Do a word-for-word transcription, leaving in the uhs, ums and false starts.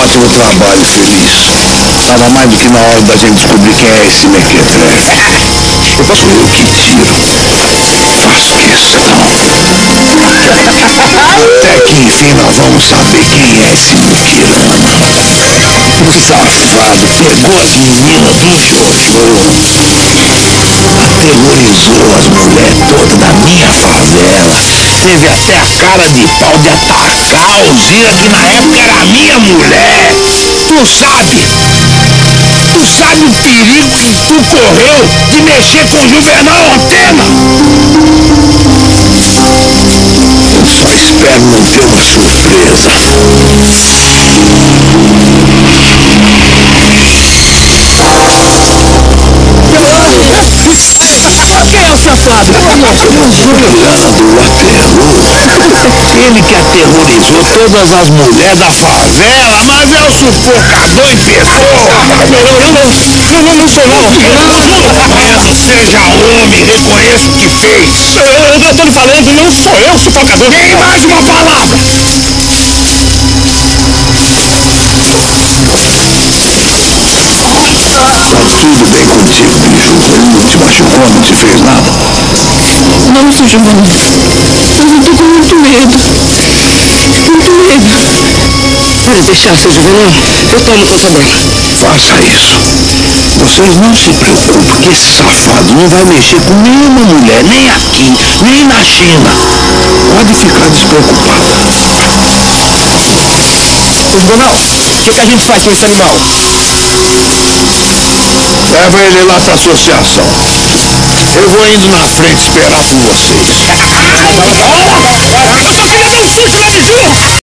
ótimo trabalho, Feliz. Tava mais do que na hora da gente descobrir quem é esse mequetrefe. Eu posso ver o que tiro. Faço questão. Até que enfim nós vamos saber quem é esse muquirana. O safado pegou as meninas do Jojo. Aterrorizou as mulheres todas da minha favela. Teve até a cara de pau de atacar a Alzira, que na época era minha mulher. Tu sabe? Tu sabe o perigo que tu correu de mexer com o Juvenal Antena? Eu só espero não ter uma surpresa. Quem é o safado? O Juliano aterrou. Ele que aterrorizou todas as mulheres da favela, mas é o sufocador em pessoa. Não, não, não, não, não sou não. Não, seja homem, reconheça o que fez. Eu, eu tô lhe falando, não sou eu, sufocador. Nem mais uma palavra. Tá tudo bem contigo, bicho. Ele não te machucou, não te fez nada? Não, seu Giovanni. Eu tô com muito medo. Muito medo. Pode deixar, seu Giovanni. Eu tomo conta dele. Faça isso. Vocês não se preocupem que esse safado não vai mexer com nenhuma mulher, nem aqui, nem na China. Pode ficar despreocupado. Ô, Juvenal, o que, que a gente faz com esse animal? Leva ele lá pra associação. Eu vou indo na frente esperar por vocês. Olha! Eu tô criando um susto na vizinha!